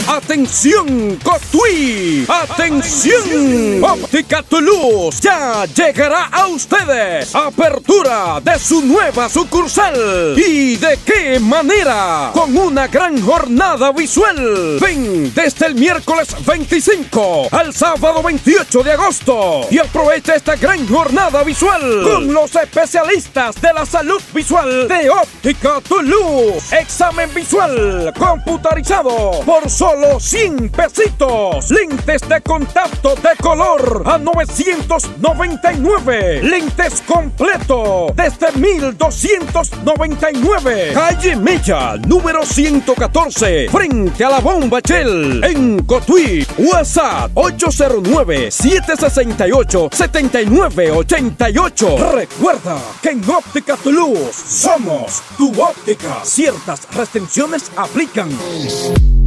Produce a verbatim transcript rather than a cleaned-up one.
¡Atención, Cotuí! ¡Atención! Óptica Toulouse ya llegará a ustedes. Apertura de su nueva sucursal. ¿Y de qué manera? Con una gran jornada visual. Ven desde el miércoles veinticinco al sábado veintiocho de agosto y aprovecha esta gran jornada visual con los especialistas de la salud visual de Óptica Toulouse. Examen visual computarizado por solo cien pesitos. Lentes de contacto de color a novecientos noventa y nueve. Lentes completo desde mil doscientos noventa y nueve. Calle Mella, número ciento catorce, frente a la Bomba Shell, en Cotuí. WhatsApp ocho cero nueve, siete seis ocho, siete nueve ocho ocho. Recuerda que en Óptica Toulouse somos tu óptica. Ciertas restricciones aplican.